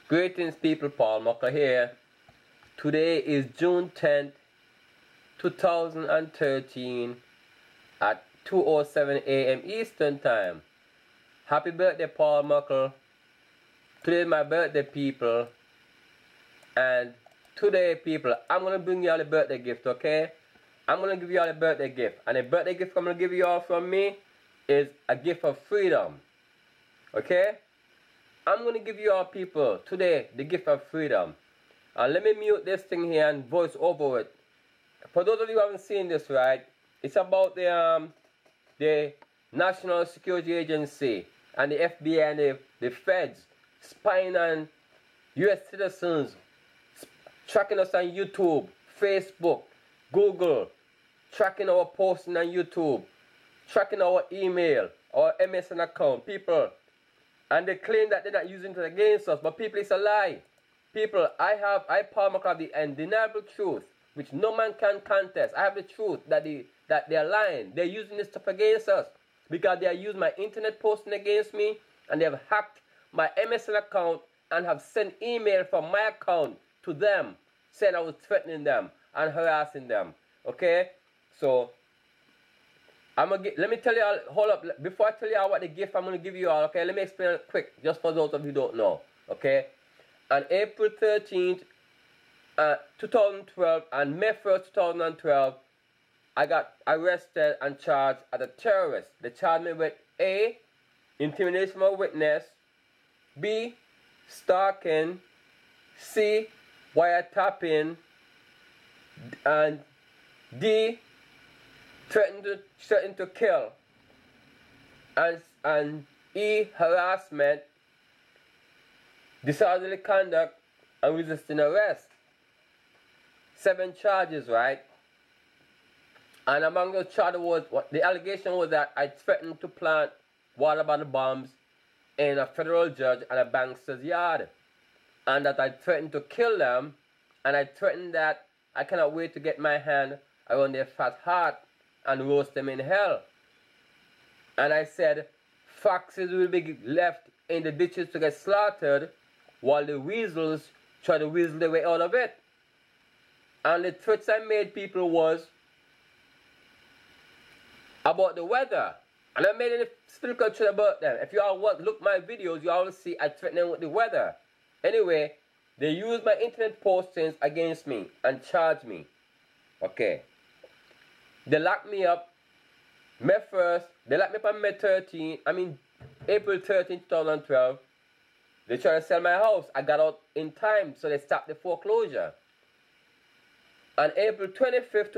Greetings people, Paul Mucker here. Today is June 10th, 2013 at 2:07 a.m. Eastern Time. Happy birthday, Paul Mucker. Today is my birthday, people. And today, people, I'm going to bring you all a birthday gift, okay? I'm going to give you all a birthday gift. And the birthday gift I'm going to give you all from me is a gift of freedom. Okay? I'm going to give you all people today the gift of freedom. And let me mute this thing here and voice over it. For those of you who haven't seen this, right, it's about the National Security Agency and the FBI and the feds spying on U.S. citizens, tracking us on YouTube, Facebook, Google, tracking our posting on YouTube, tracking our email, our MSN account, people. And they claim that they're not using it against us, but people, it's a lie. People, I Paul Mucker, have the undeniable truth, which no man can contest. I have the truth that they're lying. They're using this stuff against us because they have used my internet posting against me, and they have hacked my MSN account and have sent email from my account to them saying I was threatening them and harassing them. Okay? So let me tell you all, hold up, before I tell you all what the gift I'm going to give you all, okay, let me explain it quick, just for those of you who don't know, okay? On April 13th, 2012, and May 1st, 2012, I got arrested and charged as a terrorist. They charged me with A, intimidation of a witness, B, stalking, C, wiretapping, and D, threaten to kill, and E, harassment, disorderly conduct, and resisting arrest. 7 charges, right? And among those charges was, the allegation was that I threatened to plant water bottle bombs in a federal judge and a bankster's yard, and that I threatened to kill them, and I threatened that I cannot wait to get my hand around their fat heart and roast them in hell. And I said, foxes will be left in the ditches to get slaughtered while the weasels try to weasel their way out of it. And the threats I made people was about the weather. And I made a spiritual threat about them. If you all look my videos, you all see I threaten them with the weather. Anyway, they used my internet postings against me and charged me. Okay. They locked me up May 1st. They locked me up on April 13, 2012. They tried to sell my house. I got out in time, so they stopped the foreclosure. On April 25th,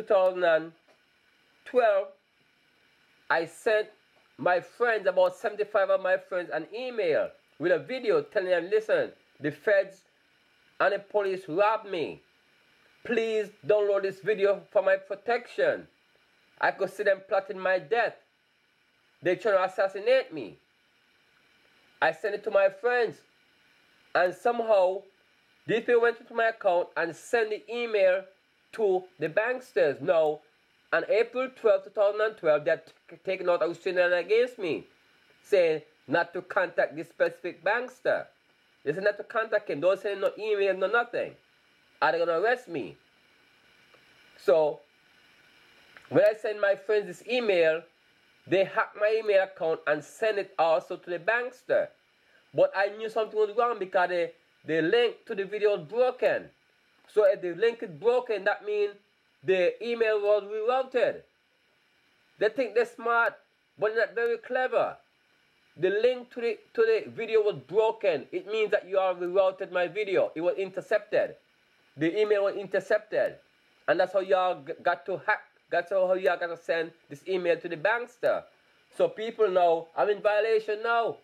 2012, I sent my friends, about 75 of my friends, an email with a video telling them, listen, the feds and the police robbed me. Please download this video for my protection. I could see them plotting my death. They trying to assassinate me. I sent it to my friends. And somehow, these people went into my account and sent the email to the banksters. Now, on April 12, 2012, they're taking out a restraining order against me, saying not to contact this specific bankster. They said not to contact him. Don't send no email, no nothing. Are they going to arrest me? So, when I send my friends this email, they hack my email account and send it also to the bankster. But I knew something was wrong because the link to the video was broken. So if the link is broken, that means the email was rerouted. They think they're smart, but not very clever. The link to the video was broken. It means that you have rerouted my video. It was intercepted. The email was intercepted. And that's how y'all got to hack. That's how you are going to send this email to the bankster. So people know I'm in violation now.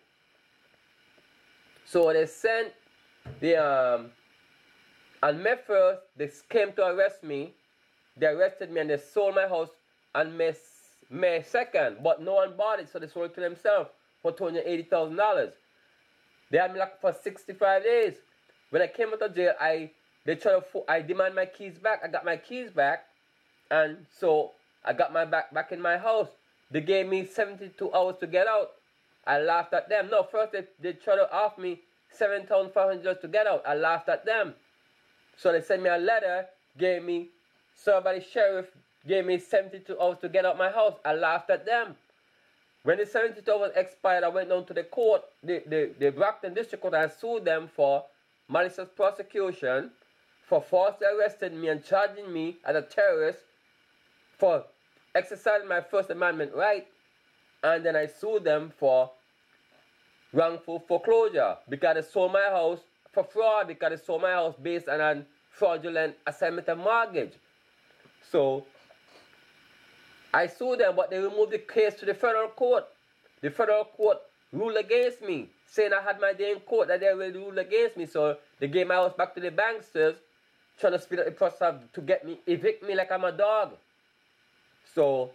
So they sent on May 1st, they came to arrest me. They arrested me and they sold my house on May 2nd. But no one bought it, so they sold it to themselves for $280,000. They had me locked for 65 days. When I came out of jail, I demand my keys back. I got my keys back. And so I got my back in my house. They gave me 72 hours to get out. I laughed at them. No, first they tried to offer me $7,500 just to get out. I laughed at them. So they sent me a letter, somebody sheriff gave me 72 hours to get out my house. I laughed at them. When the 72 hours expired, I went down to the court, the Brockton District Court, and sued them for malicious prosecution, for falsely arresting me and charging me as a terrorist for exercising my First Amendment right. And then I sued them for wrongful foreclosure because they sold my house for fraud, because they sold my house based on a fraudulent assignment of mortgage. So I sued them, but they removed the case to the federal court. The federal court ruled against me, saying I had my day in court, that they already ruled against me. So they gave my house back to the banksters, trying to speed up the process to get me, evict me like I'm a dog. So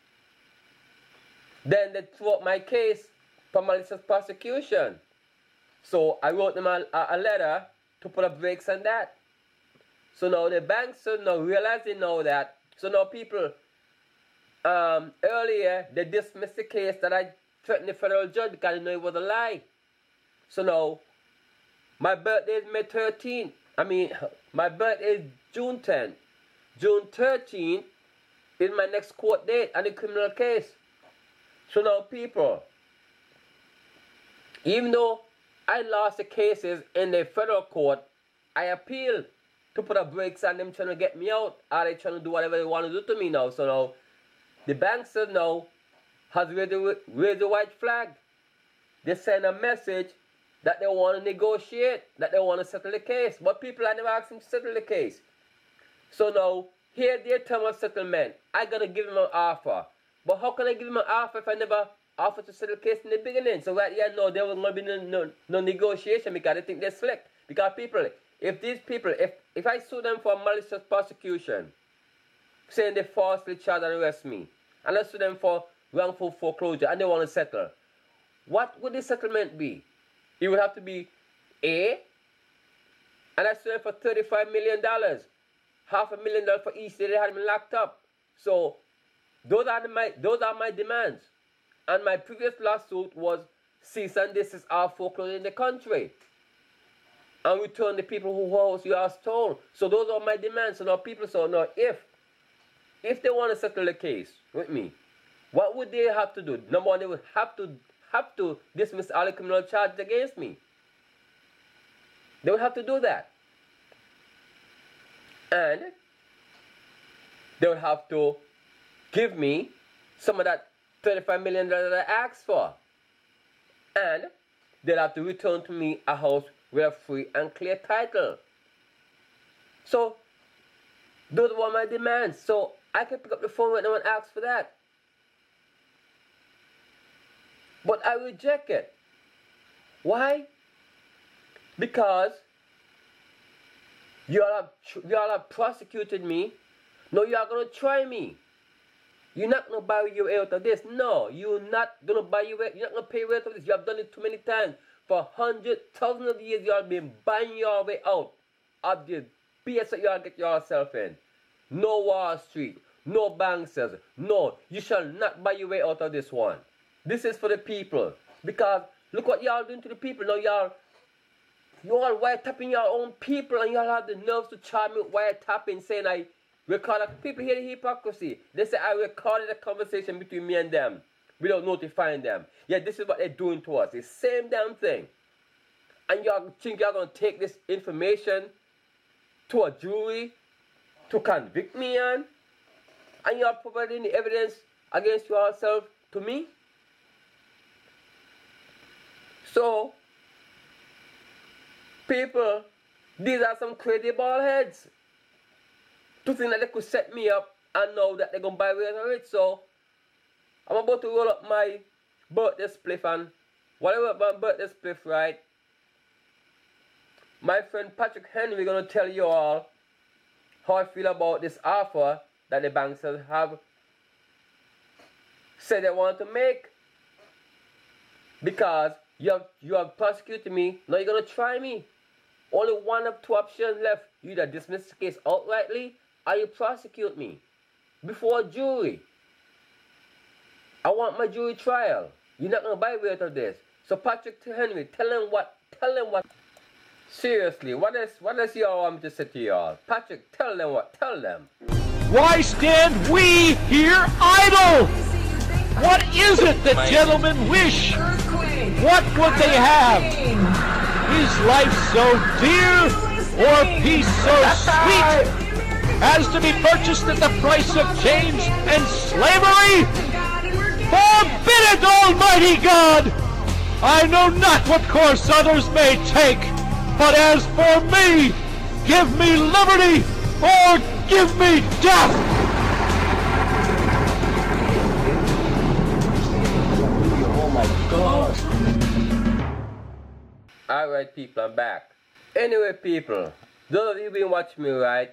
then they threw up my case for malicious prosecution. So I wrote them a letter to put up brakes on that. So now the banksters now realizing now that, so now people, earlier they dismissed the case that I threatened the federal judge because they know it was a lie. So now my birthday is May 13th. My birthday is June 10th. June 13th is my next court date on the criminal case. So now people, even though I lost the cases in the federal court, I appealed to put a brakes on them trying to get me out. Are they trying to do whatever they want to do to me now? So now the banksters now has raised the white flag. They send a message that they want to negotiate, that they want to settle the case. But people are never asking to settle the case. So now, here their term of settlement. I got to give them an offer. But how can I give them an offer if I never offered to settle the case in the beginning? So right here, no, there was going to be no negotiation because they think they're slick. Because people, if I sue them for malicious prosecution, saying they falsely charged and arrest me, and I sue them for wrongful foreclosure and they want to settle, what would the settlement be? It would have to be A, and I sued them for $35 million, $500,000 for each day they had me locked up. So those are my demands. And my previous lawsuit was cease and desist all foreclosure in the country, and return the people whose house you are stole. So those are my demands. So now people say, now if they want to settle the case with me, what would they have to do? Number one, they would have to dismiss all the criminal charges against me. They would have to do that. And they would have to give me some of that $35 million that I asked for. And they'll have to return to me a house with a free and clear title. So those were my demands. So I can pick up the phone when no one asks for that. But I reject it. Why? Because you all have prosecuted me. No, you are going to try me. You're not going to buy your way out of this. No, you're not going to buy your way. You're not going to pay your way out of this. You have done it too many times. For hundreds, thousands of years, you have been buying your way out of the BS that you all get yourself in. No Wall Street. No banksters. No, you shall not buy your way out of this one. This is for the people. Because look what y'all doing to the people. Now y'all wiretapping your own people, and y'all have the nerves to charge me with wiretapping, saying I recorded. People hear the hypocrisy. They say I recorded a conversation between me and them without notifying them. Yeah, this is what they're doing to us. The same damn thing. And y'all think y'all gonna take this information to a jury to convict me on? And y'all providing the evidence against yourself to me? So, people, these are some crazy bald heads to think that they could set me up and know that they're going to buy way out of it. So, I'm about to roll up my birthday spliff, and whatever my birthday spliff, right, my friend Patrick Henry going to tell you all how I feel about this offer that the banksters have said they want to make. Because you have prosecuted me, now you're going to try me. Only one of two options left. You either dismiss the case outrightly or you prosecute me before a jury. I want my jury trial. You're not going to buy way out of this. So Patrick Henry, tell him what tell them what. Seriously, what does y'all want me to say to y'all? Patrick, tell them what. Tell them. Why stand we here idle? What is it that gentlemen wish? What would they have? Is life so dear, or peace so sweet, as to be purchased at the price of chains and slavery? Forbid it, Almighty God! I know not what course others may take, but as for me, give me liberty, or give me death! Oh my God. Alright people, I'm back. Anyway people, those of you been watching me, right?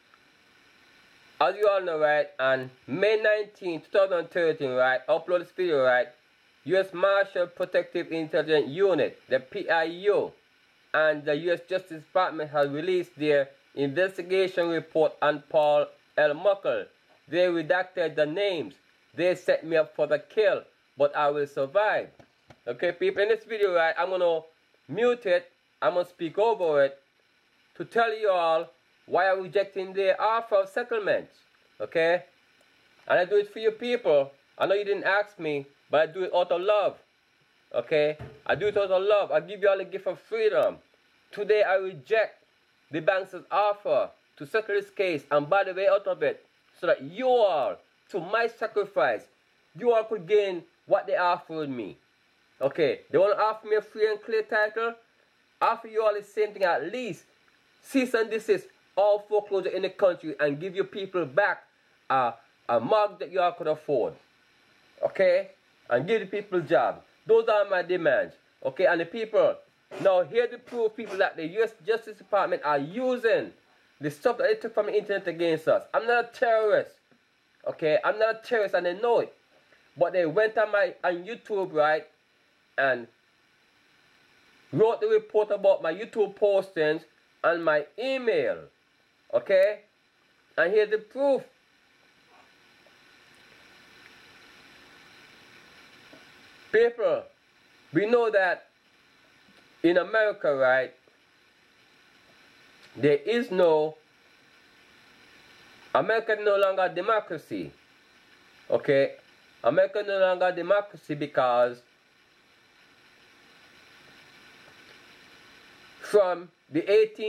As you all know, right, on May 19, 2013, right, upload this video, right, U.S. Marshal Protective Intelligence Unit, the PIU, and the U.S. Justice Department has released their investigation report on Paul L. Muckle. They redacted the names. They set me up for the kill, but I will survive. Okay, people, in this video, right, I'm going to mute it. I'm going to speak over it to tell you all why I'm rejecting the offer of settlements. Okay? And I do it for you people. I know you didn't ask me, but I do it out of love. Okay? I do it out of love. I give you all the gift of freedom. Today I reject the bank's offer to settle this case and buy the way out of it, so that you all, to my sacrifice, you all could gain what they offered me. Okay? They want to offer me a free and clear title. Offer you all the same thing, at least cease and desist all foreclosure in the country and give your people back a mark that you all could afford. Okay? And give the people jobs. Those are my demands. Okay? And the people, now here to prove people that the U.S. Justice Department are using the stuff that they took from the internet against us. I'm not a terrorist. Okay? I'm not a terrorist and they know it. But they went on YouTube, right? And wrote the report about my YouTube postings and my email. Okay? And here's the proof. People, we know that in America, right, there is no, America no longer democracy. Okay? America no longer democracy because from the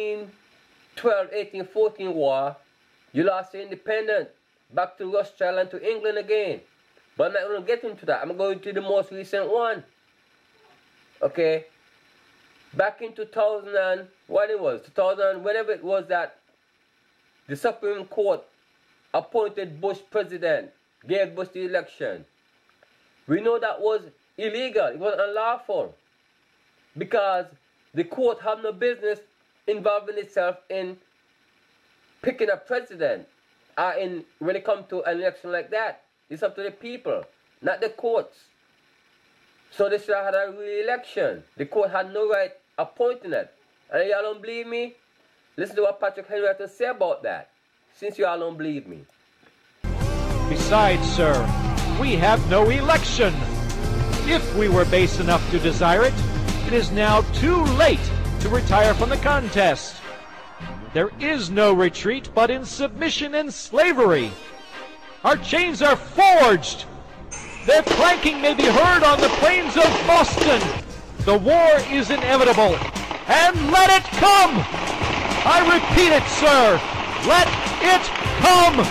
1812, 1814 war, you lost your independence back to Rothschild and to England again. But I'm not going to get into that. I'm going to the most recent one. Okay? Back in 2000 and, what it was, 2000, whenever it was that the Supreme Court appointed Bush president, gave Bush the election. We know that was illegal. It was unlawful. Because the court had no business involving itself in picking a president when it comes to an election like that. It's up to the people, not the courts. So they should have had a real election. The court had no right appointing it. And y'all don't believe me? Listen to what Patrick Henry had to say about that, since y'all don't believe me. Besides, sir, we have no election. If we were base enough to desire it, it is now too late to retire from the contest. There is no retreat but in submission and slavery. Our chains are forged. Their clanking may be heard on the plains of Boston. The war is inevitable, and let it come! I repeat it, sir, let it come!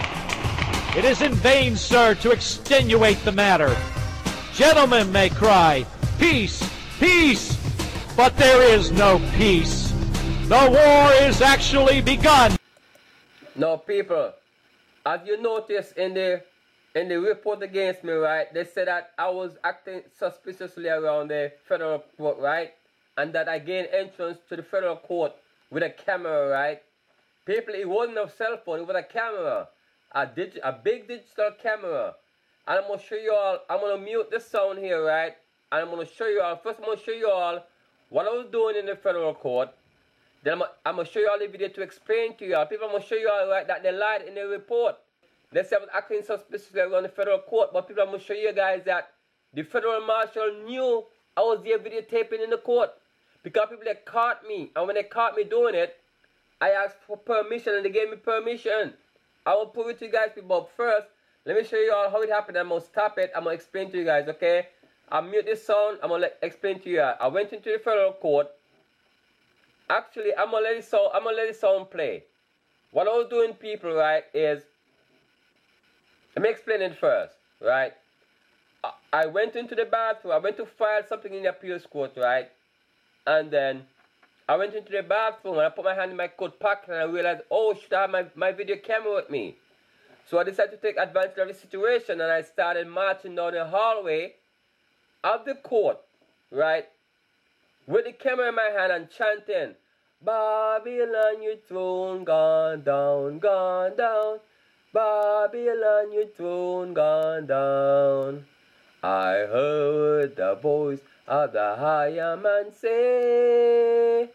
It is in vain, sir, to extenuate the matter. Gentlemen may cry, peace, peace, but there is no peace. The war is actually begun. Now, people, as you notice in the report against me, right, they said that I was acting suspiciously around the federal court, right, and that I gained entrance to the federal court with a camera, right. People, it wasn't a cell phone, it was a camera, a big digital camera. And I'm going to show you all, I'm going to mute the sound here, right, and I'm going to show you all, first I'm going to show you all what I was doing in the federal court. Then I'm going to show you all the video to explain to you all. People, I'm going to show you all, right, that they lied in the report. They said I was acting suspiciously around the federal court, but people, I'm going to show you guys that the federal marshal knew I was there videotaping in the court. because people they caught me, and when they caught me doing it, I asked for permission and they gave me permission. I will prove it to you guys, people. But first, let me show you all how it happened. I'm gonna stop it. I'm gonna explain to you guys, okay? I'll mute this sound. I'm gonna explain to you. I went into the federal court. Actually, I'm gonna let the sound play. What I was doing, people, right, is, let me explain it first, right? I went into the bathroom. I went to file something in the appeals court, right? And then I went into the bathroom and I put my hand in my coat pocket and I realized, oh, should I have my video camera with me? So I decided to take advantage of the situation and I started marching down the hallway of the court, right? With the camera in my hand and chanting, Babylon, your throne gone down, gone down. Babylon, your throne gone down. I heard the voice of the higher man say,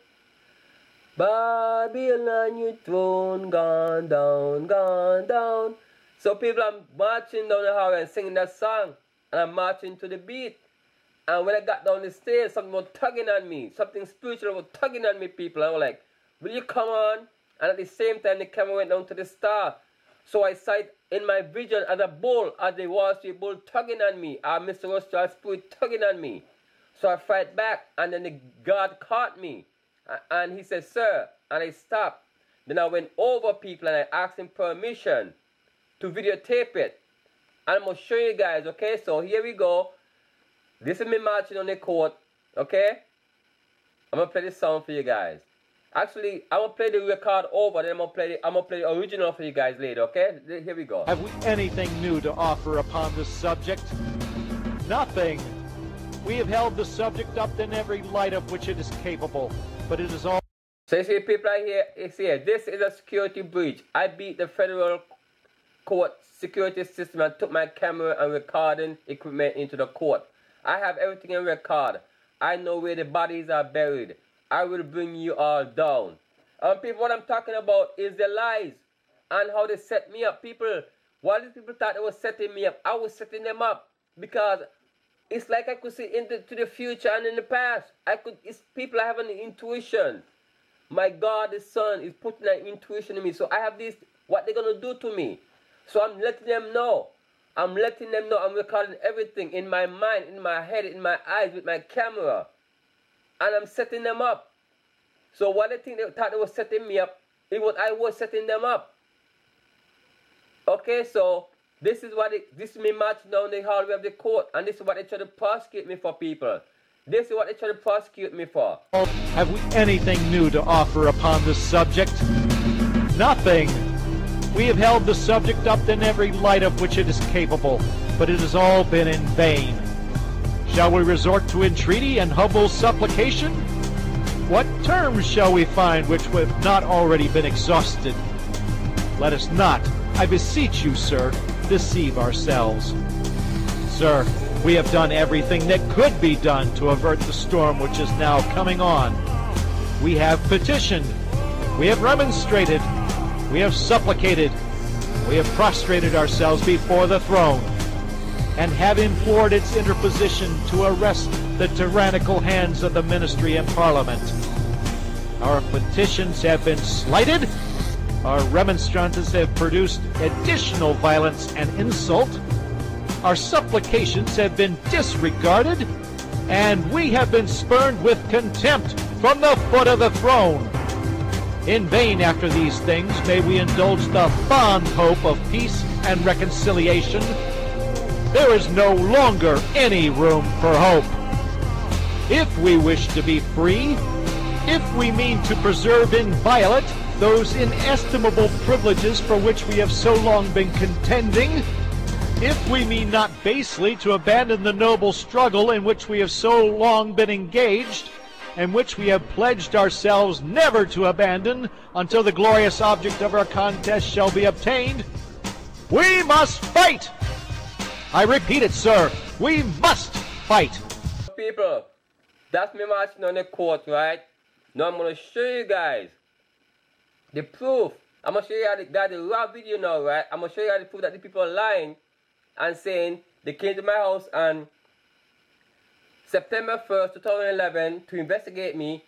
Babylon, your throne gone down, gone down. So people, I'm marching down the hallway and singing that song, and I'm marching to the beat. And when I got down the stairs, something was tugging on me. Something spiritual was tugging on me, people. I was like, will you come on? And at the same time, the camera went down to the star. So I saw it in my vision as a bull, as the Wall Street bull tugging on me. Mr. Rothschild's spirit tugging on me. So I fight back, and then the guard caught me. And he said, sir, and I stopped. Then I went over people, and I asked him permission to videotape it. And I'm going to show you guys, okay? So here we go. This is me marching on the court, okay? I'm going to play this song for you guys. Actually, I'm going to play the record over, then I'm going to play the original for you guys later, okay? Here we go. Have we anything new to offer upon this subject? Nothing. We have held the subject up in every light of which it is capable, but it is all... So you see people right here, you see here, this is a security breach. I beat the federal court security system and took my camera and recording equipment into the court. I have everything in record. I know where the bodies are buried. I will bring you all down. People, what I'm talking about is the lies and how they set me up. People, while these people thought they were setting me up, I was setting them up because it's like I could see into the future and in the past. People have an intuition. My God, the Son is putting an intuition in me. So I have this, what they're going to do to me. So I'm letting them know. I'm letting them know I'm recording everything in my mind, in my head, in my eyes, with my camera. And I'm setting them up. So what they thought they were setting me up, I was setting them up. Okay, so this is me marching down the hallway of the court, and this is what they try to prosecute me for, people. This is what they try to prosecute me for. Have we anything new to offer upon this subject? Nothing. We have held the subject up in every light of which it is capable, but it has all been in vain. Shall we resort to entreaty and humble supplication? What terms shall we find which have not already been exhausted? Let us not, I beseech you, sir, deceive ourselves. Sir, we have done everything that could be done to avert the storm which is now coming on. We have petitioned, we have remonstrated, we have supplicated, we have prostrated ourselves before the throne, and have implored its interposition to arrest the tyrannical hands of the ministry and parliament. Our petitions have been slighted, our remonstrances have produced additional violence and insult, our supplications have been disregarded, and we have been spurned with contempt from the foot of the throne. In vain after these things may we indulge the fond hope of peace and reconciliation. There is no longer any room for hope. If we wish to be free, if we mean to preserve inviolate those inestimable privileges for which we have so long been contending, if we mean not basely to abandon the noble struggle in which we have so long been engaged, and which we have pledged ourselves never to abandon until the glorious object of our contest shall be obtained, we must fight! I repeat it, sir, we must fight! People, that's me marching on the court, right? Now I'm going to show you guys the proof. I'm going to show you the raw video now, right? I'm going to show you the proof that the people are lying and saying they came to my house on September 1st, 2011 to investigate me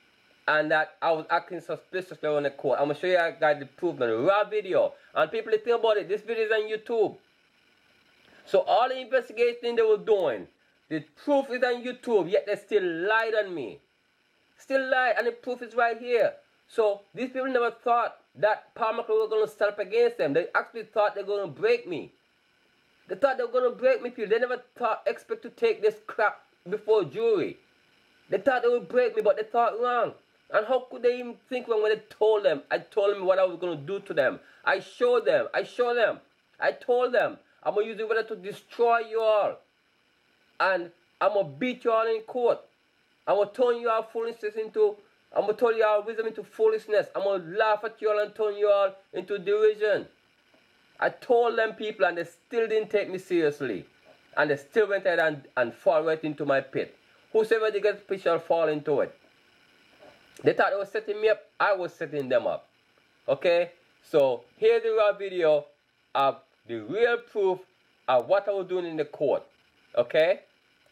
and that I was acting suspiciously on the court. I'm going to show you guys the proof, man. Raw video. And people, think about it. This video is on YouTube. So all the investigation they were doing, the proof is on YouTube, yet they still lied on me. Still lied, and the proof is right here. So these people never thought that Paul McClure was going to stand up against them. They actually thought they were going to break me. They thought they were going to break me, people. They never expect to take this crap before jury. They thought they would break me, but they thought wrong. And how could they even think wrong when they told them? I told them what I was going to do to them. I showed them. I told them. I'm going to use the weather to destroy you all. And I'm going to beat you all in court. I'm going to turn you all foolishness into, I'm going to turn you all wisdom into foolishness. I'm going to laugh at you all and turn you all into derision. I told them people, and they still didn't take me seriously. And they still went ahead and fall right into my pit. Whosoever they get fish shall fall into it. They thought they were setting me up. I was setting them up. Okay? So here's the raw video of the real proof of what I was doing in the court. Okay?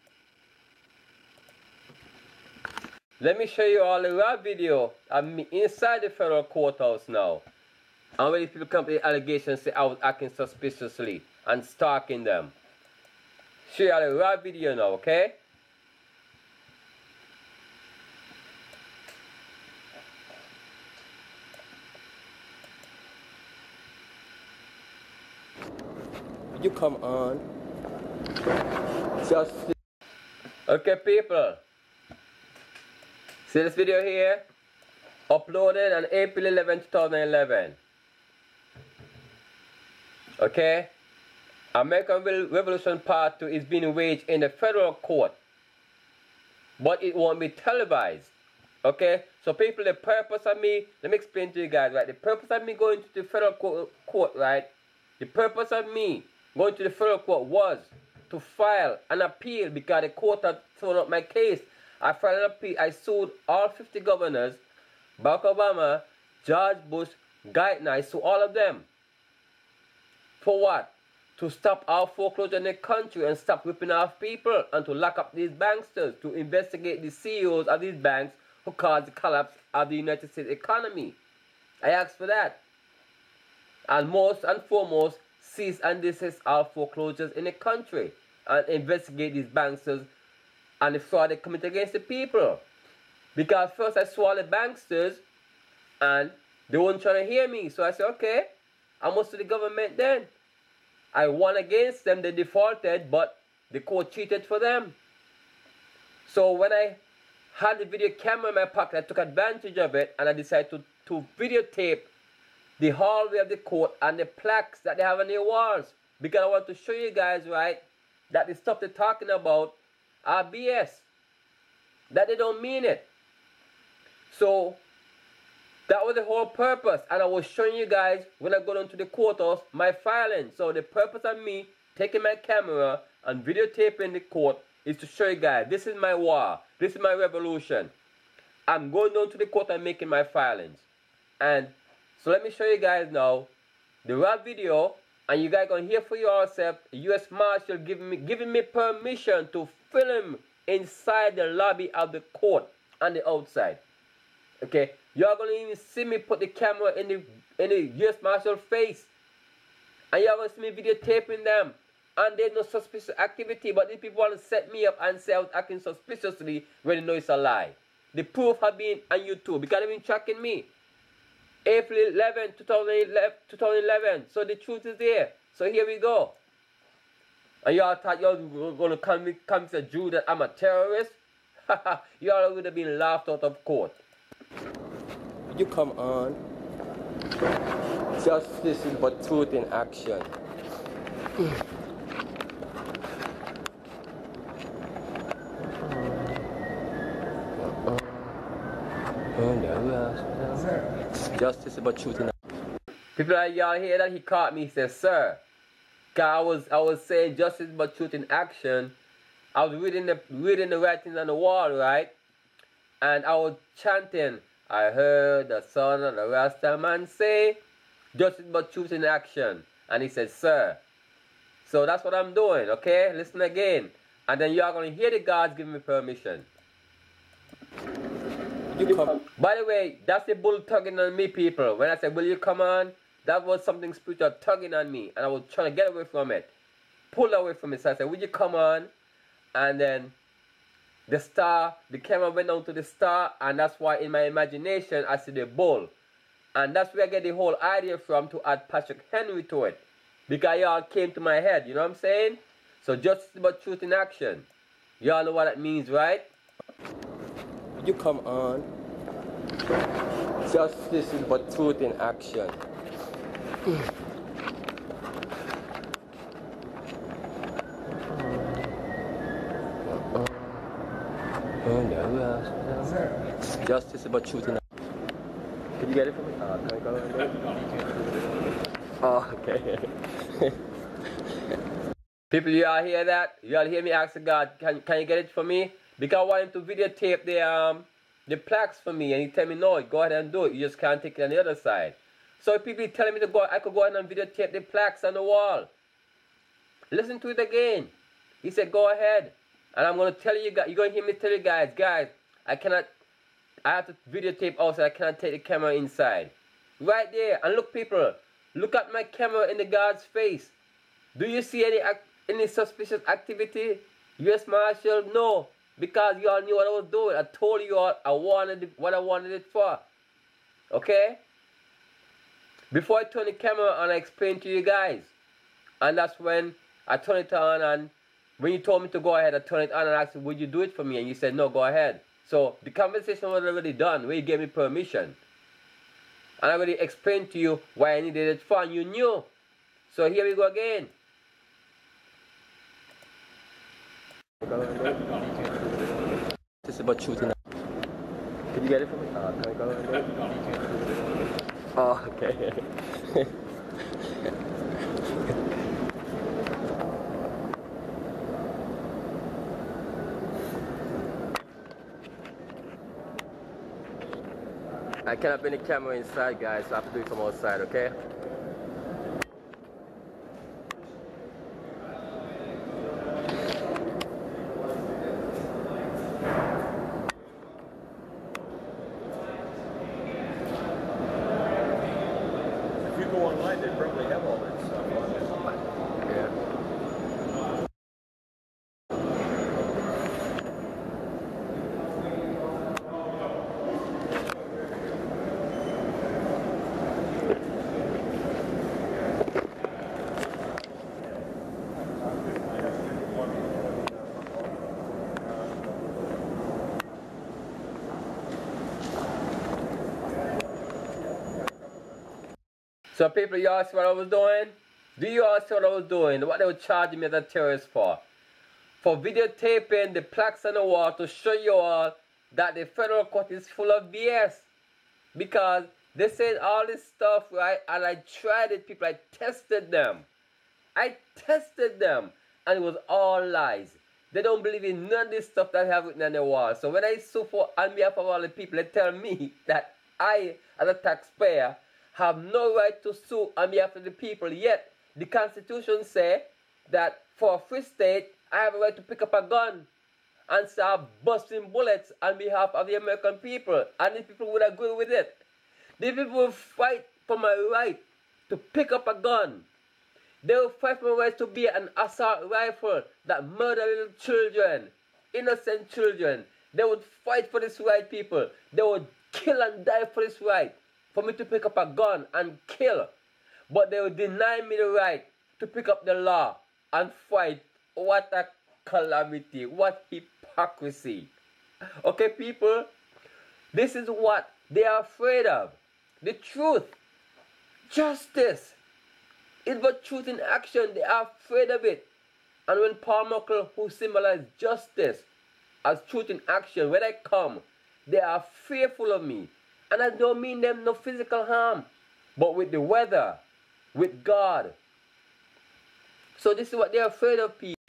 Let me show you all the raw video of me inside the federal courthouse now. And when these people come to the allegations, say I was acting suspiciously and stalking them. Show you all the raw video now, okay? You come on. Just okay, people. See this video here? Uploaded on April 11, 2011. Okay? American Revolution Part 2 is being waged in the federal court. But it won't be televised. Okay? So people, the purpose of me, let me explain to you guys, right? The purpose of me going to the federal court, right? The purpose of me going to the federal court was to file an appeal because the court had thrown up my case. I filed an appeal. I sued all 50 governors, Barack Obama, George Bush, Guyton. I sued all of them. For what? To stop all foreclosure in the country and stop ripping off people, and to lock up these banksters, to investigate the CEOs of these banks who caused the collapse of the United States economy. I asked for that. And most and foremost, cease and desist all foreclosures in the country and investigate these banksters and the fraud they commit against the people. Because first I saw all the banksters and they weren't trying to hear me. So I said, okay, I must sue the government then. I won against them, they defaulted, but the court cheated for them. So when I had the video camera in my pocket, I took advantage of it and I decided to videotape the hallway of the court and the plaques that they have on their walls. Because I want to show you guys, right, that the stuff they're talking about are BS. That they don't mean it. So that was the whole purpose. And I was showing you guys when I go down to the courthouse my filing. So the purpose of me taking my camera and videotaping the court is to show you guys this is my war. This is my revolution. I'm going down to the court and making my filings. And so let me show you guys now the raw video, and you guys can hear for yourself the U.S. Marshal giving me permission to film inside the lobby of the court and the outside. Okay, you're gonna even see me put the camera in the U.S. Marshal face, and you're gonna see me videotaping them. And there's no suspicious activity, but these people want to set me up and say I was acting suspiciously when they know it's a lie. The proof have been on YouTube because they've been tracking me. April 11, 2011. So the truth is there. So here we go. And y'all thought y'all were going to come to Jew that I'm a terrorist? Y'all would have been laughed out of court. You come on. Justice is but truth in action. Justice is but truth in action. People like y'all hear that he caught me, he says, sir. Cause I was saying justice but truth in action. I was reading the writings on the wall, right? And I was chanting, I heard the son of the Rasta man say, justice but truth in action. And he said, sir. So that's what I'm doing, okay? Listen again. And then you're going to hear the guards give me permission. You come. By the way, that's the bull tugging on me, people. When I said, will you come on? That was something spiritual tugging on me. And I was trying to get away from it. Pull away from it. So I said, will you come on? And then the camera went down to the star. And that's why in my imagination, I see the bull. And that's where I get the whole idea from, to add Patrick Henry to it. Because y'all came to my head. You know what I'm saying? So justice about truth in action. Y'all know what that means, right? You come on. Justice is but truth in action. Justice is but truth in action. Can you get it for me? Can I go and get it? Oh, okay. People, you all hear that? You all hear me ask God, can you get it for me? Because I want him to videotape the plaques for me, and he tell me, no, go ahead and do it. You just can't take it on the other side. So people telling me to go, I could go ahead and videotape the plaques on the wall. Listen to it again. He said, go ahead. And I'm going to tell you guys, you're going to hear me tell you guys, I have to videotape outside. I cannot take the camera inside. Right there. And look, people, look at my camera in the guard's face. Do you see any suspicious activity? U.S. Marshal? No. Because you all knew what I was doing. I told you all what I wanted it for. Okay? Before I turn the camera on, I explained to you guys. And that's when I turned it on, and when you told me to go ahead, I turned it on and asked you, would you do it for me? And you said, no, go ahead. So the conversation was already done, where you gave me permission. And I already explained to you why I needed it for, and you knew. So here we go again. This is about shooting. Can you get it for me? Can I go and get it? Oh, okay. I cannot bring the camera inside, guys, so I have to do it from outside, okay? If you go online, they probably have all that stuff on it. Yeah. So people, you all see what I was doing? Do you all see what I was doing? What they were charging me as a terrorist for? For videotaping the plaques on the wall to show you all that the federal court is full of BS. Because they said all this stuff, right? And I tried it, people. I tested them. And it was all lies. They don't believe in none of this stuff that I have written on the wall. So when I sue for on behalf of all the people, they tell me that I, as a taxpayer, have no right to sue on behalf of the people. Yet the Constitution says that for a free state, I have a right to pick up a gun and start busting bullets on behalf of the American people. And the people would agree with it. The people will fight for my right to pick up a gun. They will fight for my right to be an assault rifle that murder little children, innocent children. They would fight for this right, people. They would kill and die for this right. For me to pick up a gun and kill. But they will deny me the right to pick up the law and fight. What a calamity. What hypocrisy. Okay, people? This is what they are afraid of. The truth. Justice. It's but truth in action. They are afraid of it. And when Paul Muckle, who symbolizes justice as truth in action, when I come, they are fearful of me. And I don't mean them no physical harm, but with the weather, with God. So this is what they're afraid of, people.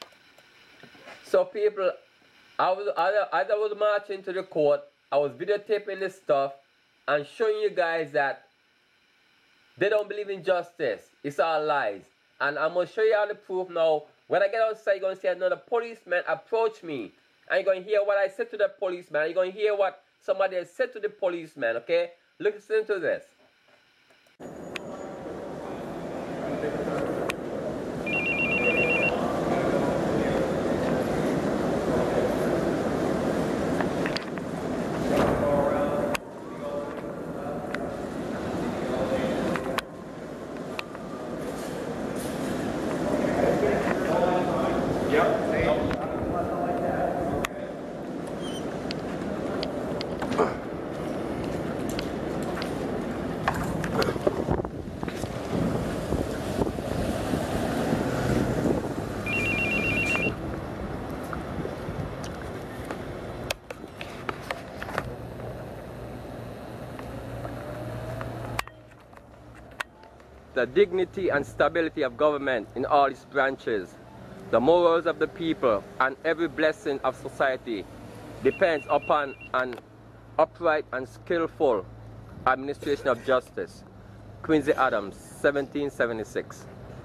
So people, as I was marching to the court, I was videotaping this stuff and showing you guys that they don't believe in justice. It's all lies. And I'm going to show you all the proof now. When I get outside, you're going to see another policeman approach me. And you're going to hear what I said to the policeman. You're going to hear what somebody has said to the policeman, okay? Listen to this. The dignity and stability of government in all its branches, the morals of the people, and every blessing of society depends upon an upright and skillful administration of justice. Quincy Adams, 1776.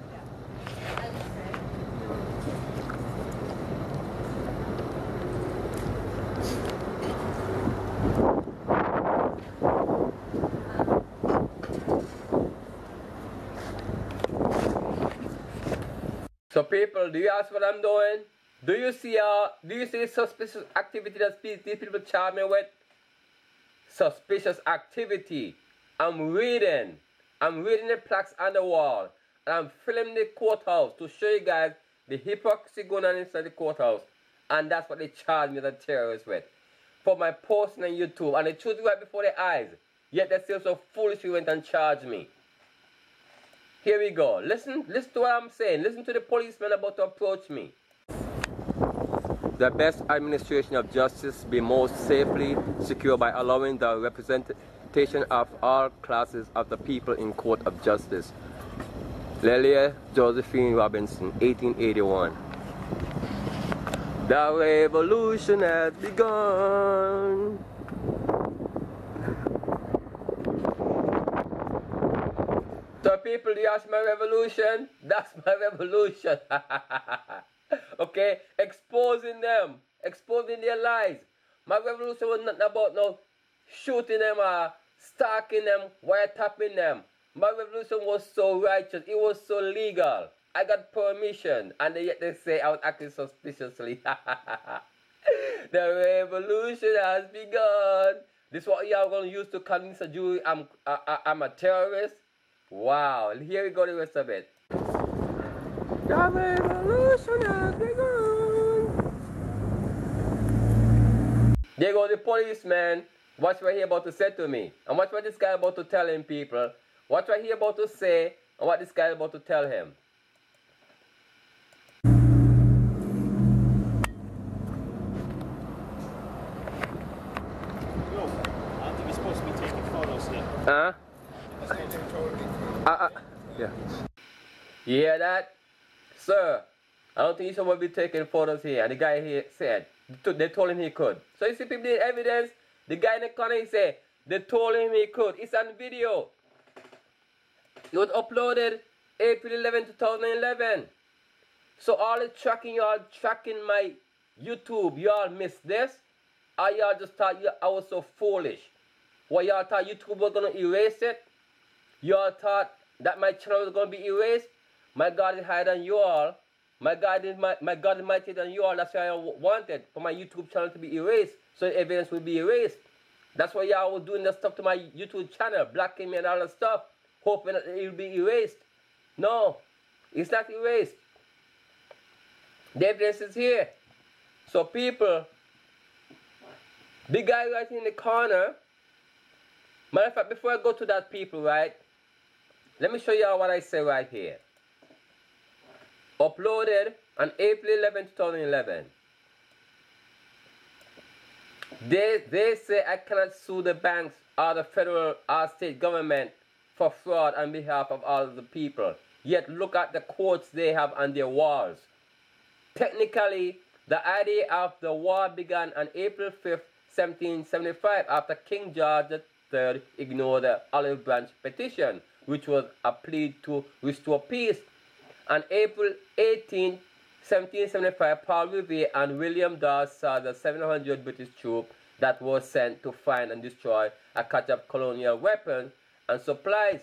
So people, do you ask what I'm doing? Do you see the suspicious activity that these people charge me with? Suspicious activity. I'm reading the plaques on the wall. And I'm filming the courthouse to show you guys the hypocrisy going on inside the courthouse. And that's what they charge me, the terrorists, with. For my posting on YouTube. And they choose right before their eyes. Yet they still so foolishly went and charged me. Here we go. Listen to what I'm saying. Listen to the policeman about to approach me. The best administration of justice be most safely secure by allowing the representation of all classes of the people in court of justice. Lelia Josephine Robinson, 1881. The revolution has begun. So people, do you ask my revolution? That's my revolution. Okay, exposing them, exposing their lies. My revolution was not about no shooting them or stalking them, wiretapping them. My revolution was so righteous, it was so legal. I got permission, and yet they say I was acting suspiciously. The revolution has begun. This is what y'all gonna use to convince a jury I'm a terrorist. Wow, here we go, the rest of it. The revolution has begun. There go the policeman. Watch what he about to say to me. And watch what this guy about to tell him, people. Watch what he about to say and what this guy about to tell him. Yo, I don't think we're supposed to be taking photos here. Yeah. You hear that? Sir, I don't think you're supposed to be taking photos here. And the guy here said, they told him he could. So you see people the evidence, the guy in the corner, he said, they told him he could. It's on video. It was uploaded April 11, 2011. So all the tracking, y'all tracking my YouTube, y'all missed this? Or y'all just thought I was so foolish? What, y'all thought YouTube was going to erase it? Y'all thought that my channel was going to be erased? My God is higher than you all. My God is mightier than you all. That's why I wanted for my YouTube channel to be erased, so the evidence will be erased. That's why y'all was doing that stuff to my YouTube channel, blocking me and all that stuff, hoping that it will be erased. No, it's not erased. The evidence is here. So people, the guy right in the corner, matter of fact, before I go to that people, right, let me show y'all what I say right here. Uploaded on April 11, 2011. They say I cannot sue the banks or the federal or state government for fraud on behalf of all of the people. Yet look at the quotes they have on their walls. Technically, the idea of the war began on April 5th, 1775 after King George III ignored the Olive Branch petition, which was a plea to restore peace. On April 18, 1775, Paul Revere and William Dawes saw the 700 British troops that was sent to find and destroy a catch of colonial weapons and supplies.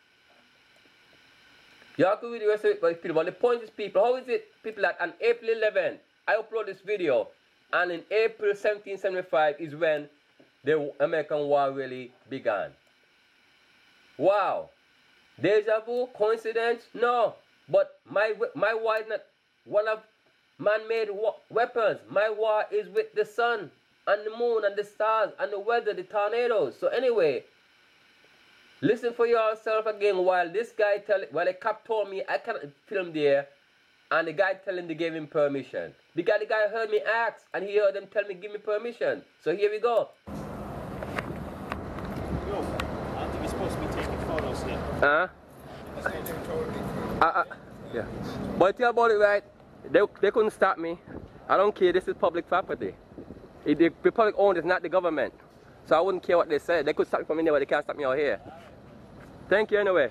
You have to read the rest of it, but the point is, people, how is it, people, that on April 11th, I upload this video, and in April 1775 is when the American War really began. Wow. Deja vu? Coincidence? No. But my war is not one of man-made weapons. My war is with the sun and the moon and the stars and the weather, the tornadoes. So anyway, listen for yourself again while this guy while the cop told me I cannot film there, and the guy telling him they gave him permission. The guy heard me ask, and he heard them tell me give me permission. So here we go. Yo, I don't think you're supposed to be taking photos here. Yeah. But tell about it, right? They couldn't stop me. I don't care. This is public property. The public owned is not the government. So I wouldn't care what they said. They could stop me from anywhere. They can't stop me out here. Thank you anyway.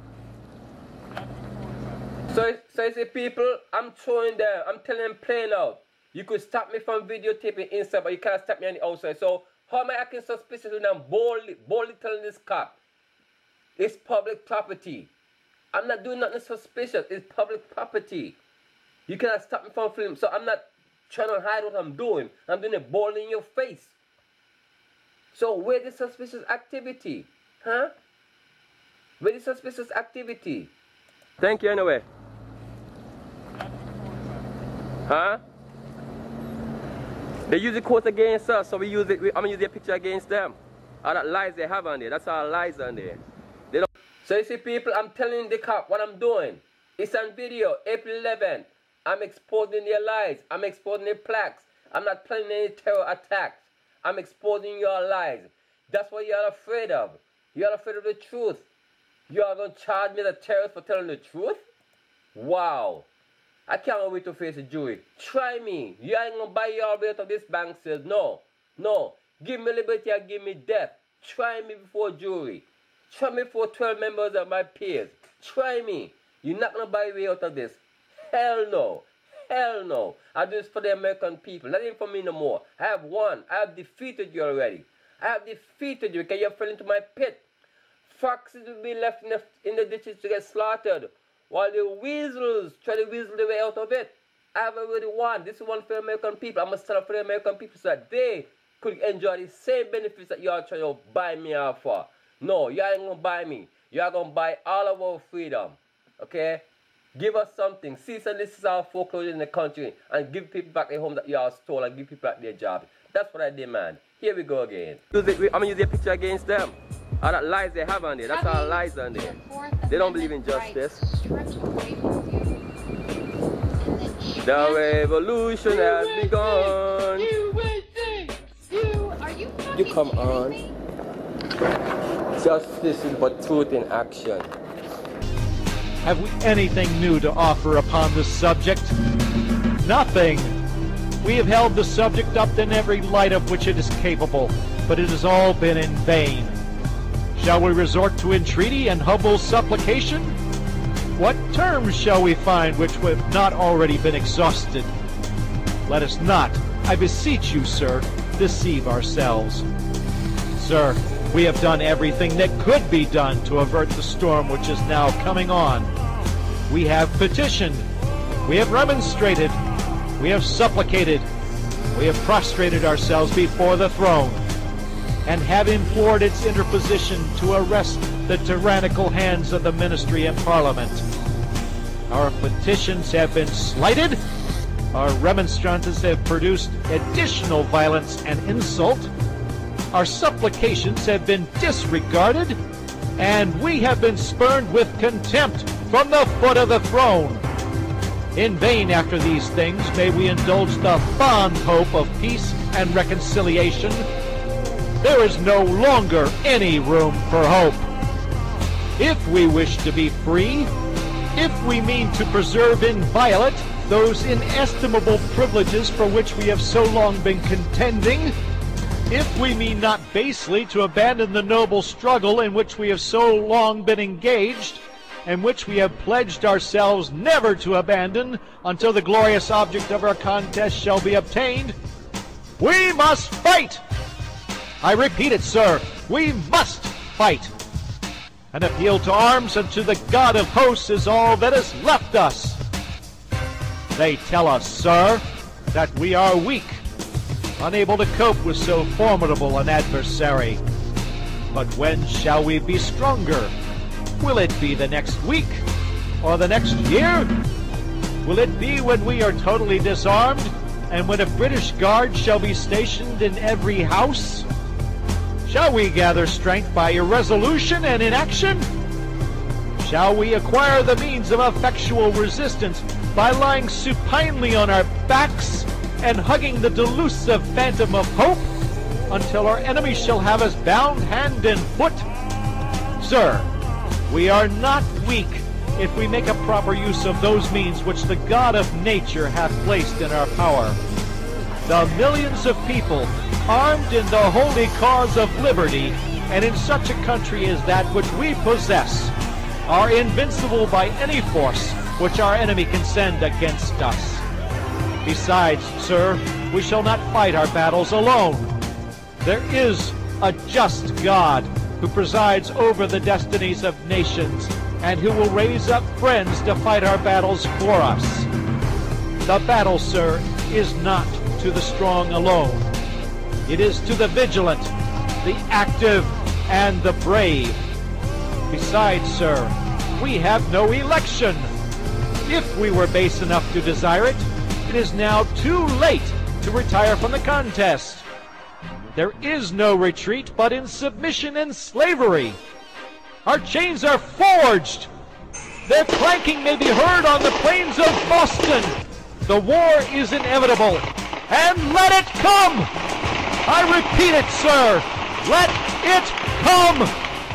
So you see, people, I'm showing them. I'm telling them plain out. You could stop me from videotaping inside, but you can't stop me on the outside. So how am I acting suspicious when I'm boldly telling this cop it's public property? I'm not doing nothing suspicious. It's public property. You cannot stop me from filming. So I'm not trying to hide what I'm doing. I'm doing it boldly in your face. So where's the suspicious activity? Huh? Where's the suspicious activity? Thank you anyway. Huh? They use the quote against us, so we use it. I'm gonna use their picture against them. All that lies they have on there. That's all lies on there. They don't. So you see, people, I'm telling the cop what I'm doing. It's on video, April 11th. I'm exposing their lies. I'm exposing their plaques. I'm not planning any terror attacks. I'm exposing your lies. That's what you're afraid of. You're afraid of the truth. You are going to charge me as a terrorist for telling the truth? Wow. I can't wait to face the jury. Try me. You ain't going to buy your way out of this bank sales. No. No. Give me liberty or give me death. Try me before jury. Try me before 12 members of my peers. Try me. You're not going to buy your way out of this. Hell no. Hell no. I do this for the American people. Not even for me no more. I have won. I have defeated you already. I have defeated you because you fell into my pit. Foxes will be left in the ditches to get slaughtered, while the weasels try to weasel their way out of it. I have already won. This is one for the American people. I must stand up for the American people so that they could enjoy the same benefits that you are trying to buy me out for. No, you ain't going to buy me. You are going to buy all of our freedom. Okay? Give us something. Cease and desist our foreclosure in the country and give people back their home that you are stolen and give people back their jobs. That's what I demand. Here we go again. I'm going to use their picture against them. All that lies they have on there. That's all lies on there. They don't believe in justice. The revolution has begun. You come on. Justice is but truth in action. Have we anything new to offer upon this subject? Nothing. We have held the subject up in every light of which it is capable, but it has all been in vain. Shall we resort to entreaty and humble supplication? What terms shall we find which have not already been exhausted? Let us not, I beseech you, sir, deceive ourselves. Sir, we have done everything that could be done to avert the storm which is now coming on. We have petitioned, we have remonstrated, we have supplicated, we have prostrated ourselves before the throne, and have implored its interposition to arrest the tyrannical hands of the ministry and parliament. Our petitions have been slighted, our remonstrances have produced additional violence and insult, our supplications have been disregarded, and we have been spurned with contempt from the foot of the throne. In vain after these things may we indulge the fond hope of peace and reconciliation. There is no longer any room for hope. If we wish to be free, if we mean to preserve inviolate those inestimable privileges for which we have so long been contending, if we mean not basely to abandon the noble struggle in which we have so long been engaged, and which we have pledged ourselves never to abandon until the glorious object of our contest shall be obtained, we must fight I repeat it, sir, we must fight. An appeal to arms and to the God of hosts is all that is left us. They tell us, sir, that we are weak, unable to cope with so formidable an adversary. But when shall we be stronger? Will it be the next week or the next year? Will it be when we are totally disarmed and when a British guard shall be stationed in every house? Shall we gather strength by irresolution and inaction? Shall we acquire the means of effectual resistance by lying supinely on our backs and hugging the delusive phantom of hope until our enemy shall have us bound hand and foot? Sir, we are not weak if we make a proper use of those means which the God of nature hath placed in our power. The millions of people armed in the holy cause of liberty, and in such a country as that which we possess, are invincible by any force which our enemy can send against us. Besides, sir, we shall not fight our battles alone. There is a just God who presides over the destinies of nations and who will raise up friends to fight our battles for us. The battle, sir, is not to the strong alone. It is to the vigilant, the active, and the brave. Besides, sir, we have no election. If we were base enough to desire it, it is now too late to retire from the contest. There is no retreat but in submission and slavery. Our chains are forged. Their clanking may be heard on the plains of Boston. The war is inevitable, and let it come! I repeat it, sir, let it come!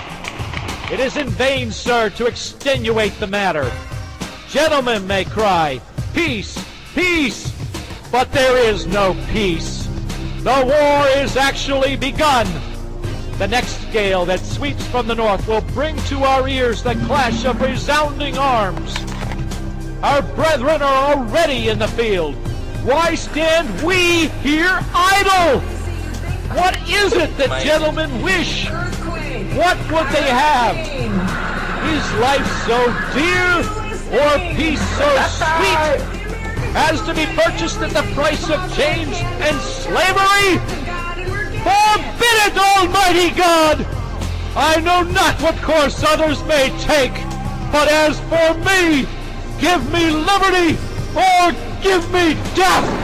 It is in vain, sir, to extenuate the matter. Gentlemen may cry, peace, peace, but there is no peace. The war is actually begun. The next gale that sweeps from the north will bring to our ears the clash of resounding arms. Our brethren are already in the field. Why stand we here idle? What is it that gentlemen wish? What would they have? Is life so dear, or peace so sweet, as to be purchased at the price of chains and slavery? Forbid it, Almighty God! I know not what course others may take, but as for me, give me liberty or give me death!